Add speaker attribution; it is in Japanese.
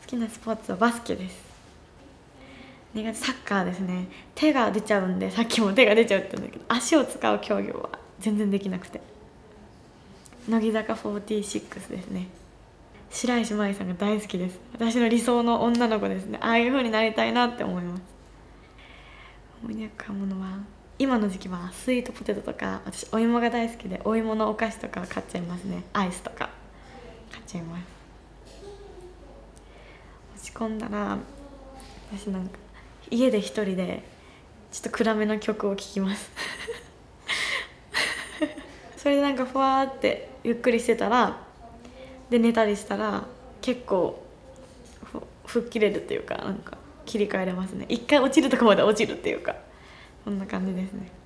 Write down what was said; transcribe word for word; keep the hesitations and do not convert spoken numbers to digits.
Speaker 1: きなスポーツはバスケです。苦手サッカーですね。手が出ちゃうんで、さっきも手が出ちゃうって言うんだけど、足を使う競技は全然できなくて。乃木坂フォーティーシックスですね。白石麻衣さんが大好きです。私の理想の女の子ですね。ああいう風になりたいなって思います。思い出の買うものは今の時期はスイートポテトとか、私お芋が大好きでお芋のお菓子とか買っちゃいますね。アイスとか買っちゃいます。落ち込んだら私なんか家で一人でちょっと暗めの曲を聴きますそれでなんかふわーってゆっくりしてたらで寝たりしたら結構吹っ切れるっていうか、なんか切り替えれますね。一回落ちるとこまで落ちるっていうか、そんな感じですね。